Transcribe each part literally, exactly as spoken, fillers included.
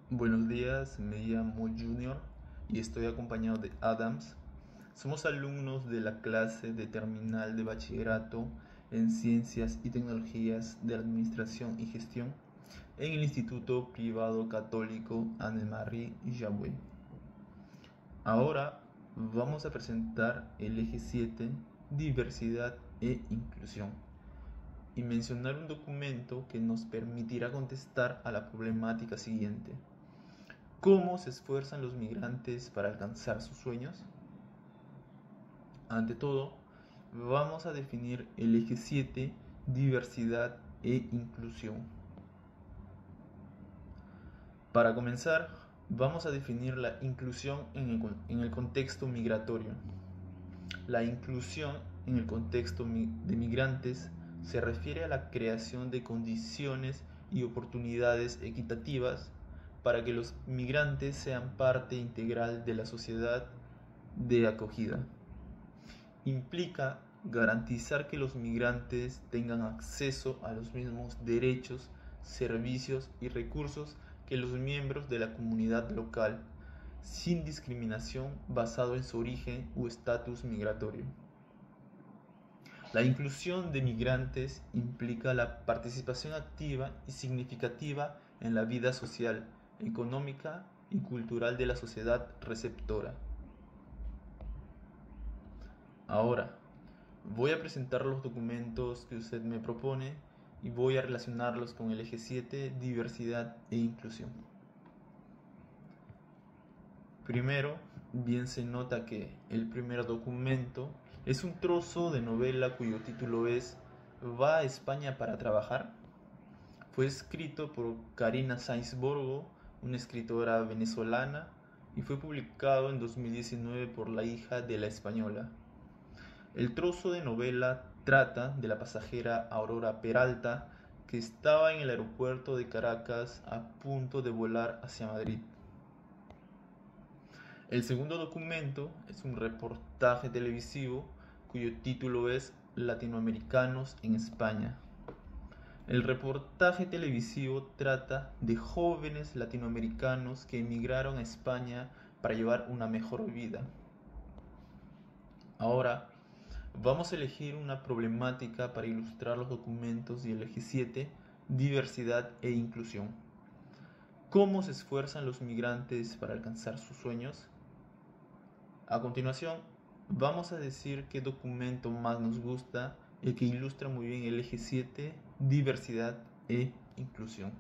Buenos días, me llamo Junior y estoy acompañado de Adams. Somos alumnos de la clase de terminal de bachillerato en Ciencias y Tecnologías de Administración y Gestión en el Instituto Privado Católico Anne-Marie Jaoui. Ahora vamos a presentar el eje siete, diversidad e inclusión, y mencionar un documento que nos permitirá contestar a la problemática siguiente. ¿Cómo se esfuerzan los migrantes para alcanzar sus sueños? Ante todo, vamos a definir el eje siete, diversidad e inclusión. Para comenzar, vamos a definir la inclusión en el, en el contexto migratorio. La inclusión en el contexto de migrantes se refiere a la creación de condiciones y oportunidades equitativas para que los migrantes sean parte integral de la sociedad de acogida. Implica garantizar que los migrantes tengan acceso a los mismos derechos, servicios y recursos que los miembros de la comunidad local, sin discriminación basado en su origen u estatus migratorio. La inclusión de migrantes implica la participación activa y significativa en la vida social, económica y cultural de la sociedad receptora. Ahora, voy a presentar los documentos que usted me propone y voy a relacionarlos con el eje siete, diversidad e inclusión. Primero, bien se nota que el primer documento es un trozo de novela cuyo título es ¿Va a España para trabajar? Fue escrito por Karina Sáenz Borgo, una escritora venezolana, y fue publicado en dos mil diecinueve por La Hija de la Española. El trozo de novela trata de la pasajera Aurora Peralta, que estaba en el aeropuerto de Caracas a punto de volar hacia Madrid. El segundo documento es un reportaje televisivo cuyo título es Latinoamericanos en España. El reportaje televisivo trata de jóvenes latinoamericanos que emigraron a España para llevar una mejor vida. Ahora, vamos a elegir una problemática para ilustrar los documentos y el eje siete, diversidad e inclusión. ¿Cómo se esfuerzan los migrantes para alcanzar sus sueños? A continuación, vamos a decir qué documento más nos gusta, el que ilustra muy bien el eje siete, diversidad e inclusión.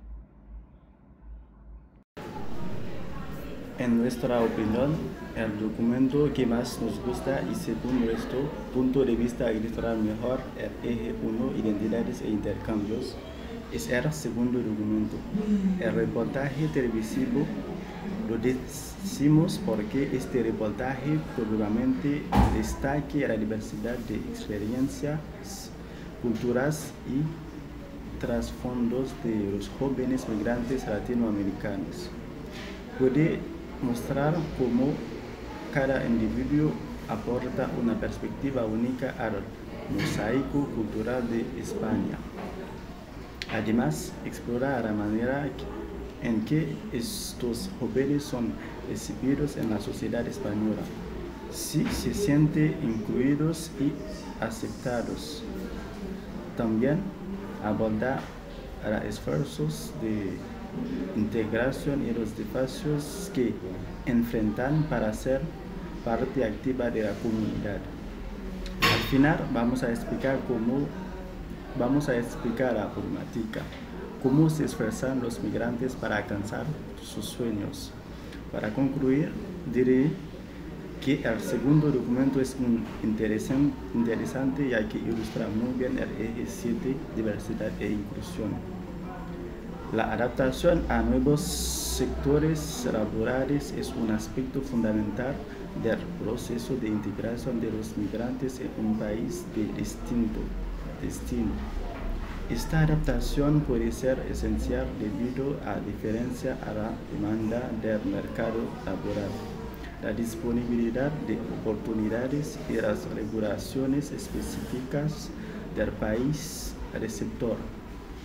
En nuestra opinión, el documento que más nos gusta y según nuestro punto de vista ilustra mejor el eje uno, identidades e intercambios, es el segundo documento. El reportaje televisivo lo decimos porque este reportaje probablemente destaque la diversidad de experiencias, culturas y trasfondos de los jóvenes migrantes latinoamericanos. Puede mostrar cómo cada individuo aporta una perspectiva única al mosaico cultural de España. Además, explora la manera en que estos jóvenes son recibidos en la sociedad española, si se sienten incluidos y aceptados. También aborda los esfuerzos de integración y los desafíos que enfrentan para ser parte activa de la comunidad. Al final vamos a explicar cómo vamos a explicar la problemática, cómo se esfuerzan los migrantes para alcanzar sus sueños. Para concluir, diré que el segundo documento es un interesante, interesante ya que ilustra muy bien el eje siete, diversidad e inclusión. La adaptación a nuevos sectores laborales es un aspecto fundamental del proceso de integración de los migrantes en un país de distinto destino. Esta adaptación puede ser esencial debido a diferencia a la demanda del mercado laboral, la disponibilidad de oportunidades y las regulaciones específicas del país receptor.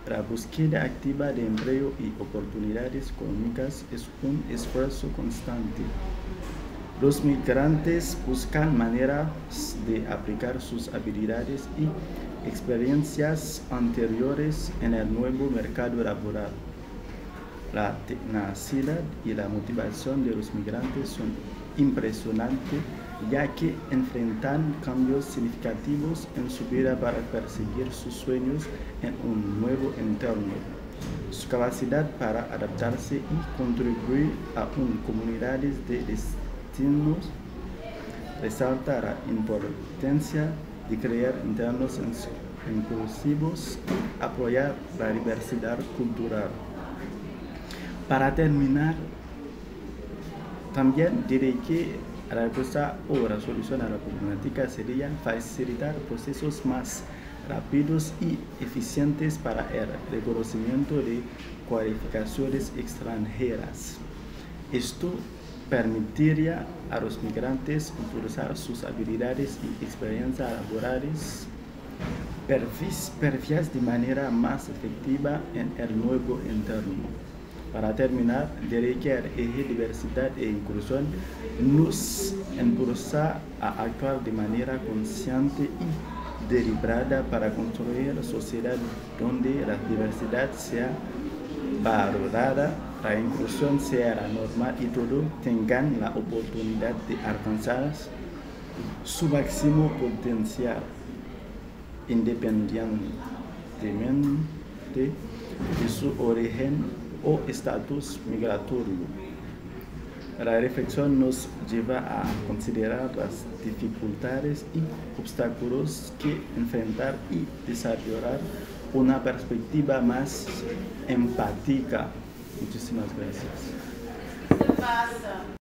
La búsqueda activa de empleo y oportunidades económicas es un esfuerzo constante. Los migrantes buscan maneras de aplicar sus habilidades y experiencias anteriores en el nuevo mercado laboral. La tenacidad y la motivación de los migrantes son impresionantes, ya que enfrentan cambios significativos en su vida para perseguir sus sueños en un nuevo entorno. Su capacidad para adaptarse y contribuir a un comunidades de destinos resalta la importancia de crear entornos inclusivos y apoyar la diversidad cultural. Para terminar, también diré que la respuesta o la solución a la problemática sería facilitar procesos más rápidos y eficientes para el reconocimiento de cualificaciones extranjeras. Esto permitiría a los migrantes impulsar sus habilidades y experiencias laborales perfiles de manera más efectiva en el nuevo entorno. Para terminar, diré que el eje diversidad e inclusión nos impulsa a actuar de manera consciente y deliberada para construir una sociedad donde la diversidad sea valorada, la inclusión sea la norma y todos tengan la oportunidad de alcanzar su máximo potencial, independientemente de su origen o estatus migratorio. La reflexión nos lleva a considerar las dificultades y obstáculos que enfrentar y desarrollar una perspectiva más empática. Muchísimas gracias.